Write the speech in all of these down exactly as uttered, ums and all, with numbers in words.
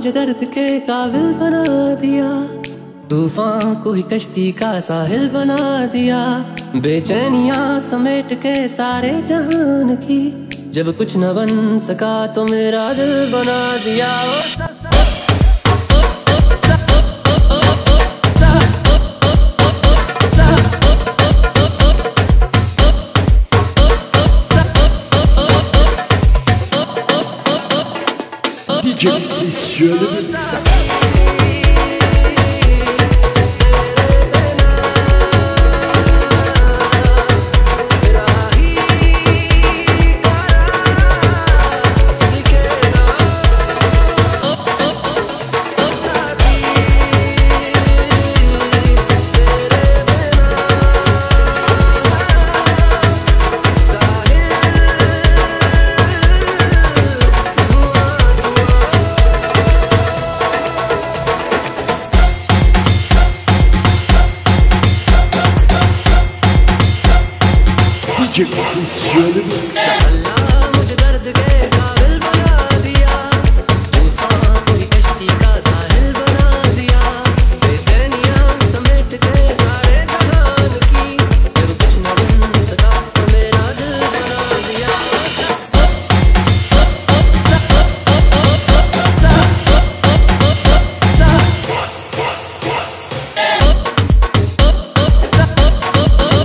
मुझे दर्द के काबिल बना दिया, तूफान को ही कश्ती का साहिल बना दिया। बेचैनियां समेट के सारे जहान की, जब कुछ न बन सका तो मेरा दिल बना दिया। ओ D J c'est sur le mix. D J c'est sur le mix. अल्लाह मुझे दर्द के काबिल बना दिया, तूफान को ही कश्ती का साहिल बना दिया। बेचैनियां समेट के सारे जहान की, जब कुछ न बन सका तो मेरा दिल बना दिया।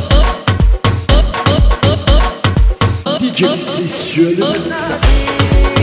D J c'est sur le mix.